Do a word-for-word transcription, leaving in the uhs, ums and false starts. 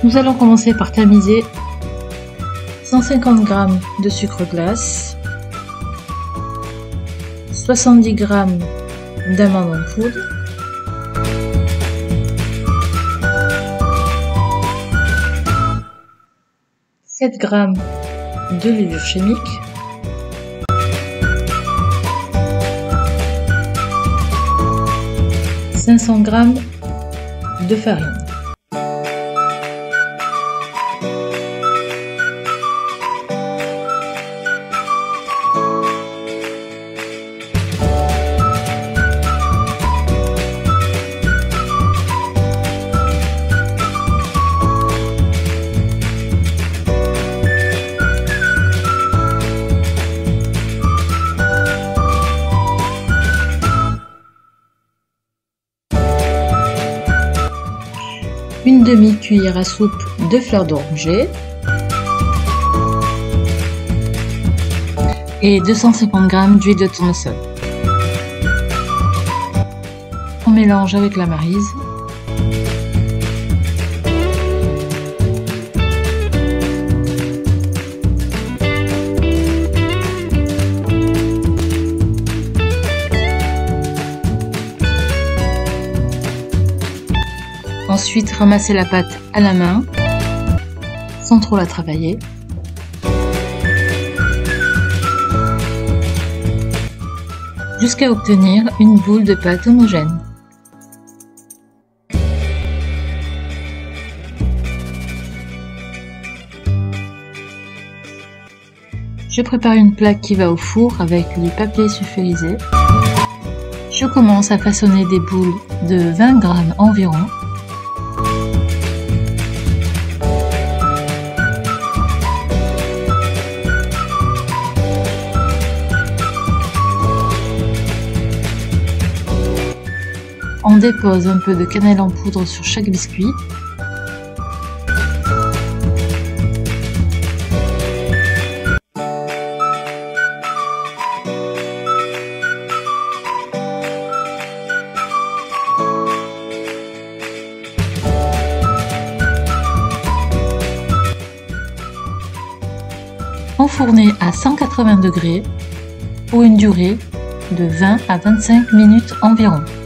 Nous allons commencer par tamiser cent cinquante grammes de sucre glace, soixante-dix grammes d'amandes en poudre, sept grammes de levure chimique, cinq cents grammes de farine. Une demi-cuillère à soupe de fleur d'oranger et deux cent cinquante grammes d'huile de tournesol. On mélange avec la maryse. Ensuite, ramassez la pâte à la main, sans trop la travailler. Jusqu'à obtenir une boule de pâte homogène. Je prépare une plaque qui va au four avec du papier sulfurisé. Je commence à façonner des boules de vingt grammes environ. On dépose un peu de cannelle en poudre sur chaque biscuit. Enfourner à cent quatre-vingts degrés pour une durée de vingt à vingt-cinq minutes environ.